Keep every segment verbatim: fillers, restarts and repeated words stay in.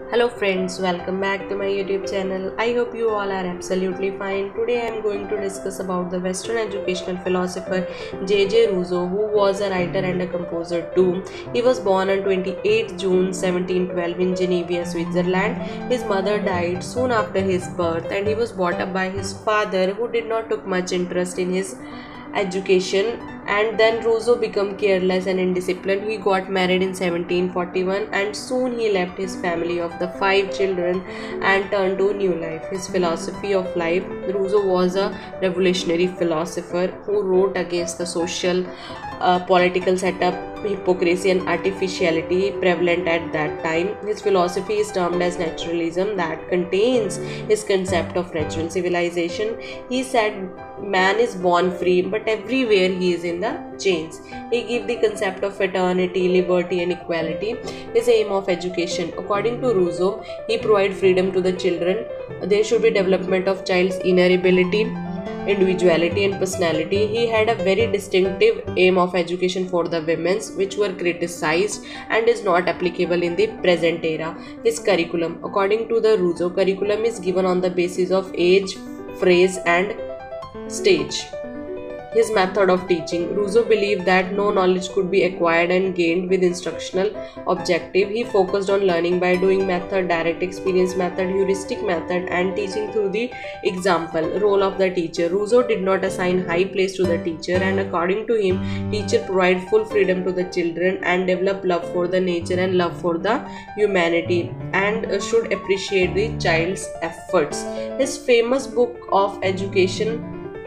Hello friends, welcome back to my YouTube channel. I hope you all are absolutely fine. Today I am going to discuss about the Western educational philosopher J J Rousseau, who was a writer and a composer too. He was born on twenty-eighth June seventeen twelve in Geneva, Switzerland. His mother died soon after his birth and he was brought up by his father, who did not took much interest in his education, and then Rousseau became careless and indisciplined. He got married in seventeen forty-one and soon he left his family of the five children and turned to a new life. His philosophy of life: Rousseau was a revolutionary philosopher who wrote against the social uh, political setup, hypocrisy and artificiality prevalent at that time. His philosophy is termed as naturalism, that contains his concept of natural civilization. He said man is born free, but everywhere he is in the chains. He gave the concept of fraternity, liberty and equality. His aim of education: according to Rousseau, he provide freedom to the children. There should be development of child's inner ability, individuality and personality. He had a very distinctive aim of education for the women's, which were criticized and is not applicable in the present era. His curriculum: according to the Rousseau, curriculum is given on the basis of age, phrase and stage. His method of teaching: Rousseau believed that no knowledge could be acquired and gained with instructional objective. He focused on learning by doing method, direct experience method, heuristic method and teaching through the example. Role of the teacher: Rousseau did not assign high place to the teacher, and according to him, teacher provide full freedom to the children and develop love for the nature and love for the humanity, and should appreciate the child's efforts. His famous book of education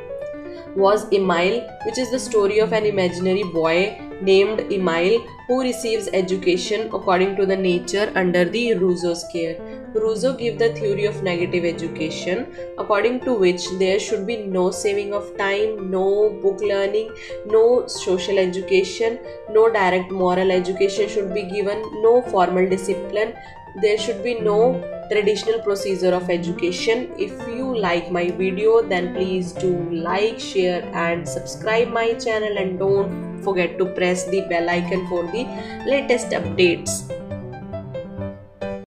was Emile, which is the story of an imaginary boy named Emile who receives education according to the nature under the Rousseau's care. Rousseau gave the theory of negative education, according to which there should be no saving of time, no book learning, no social education, no direct moral education should be given, no formal discipline. There should be no traditional procedure of education. If you like my video, then please do like, share and subscribe my channel, and don't forget to press the bell icon for the latest updates.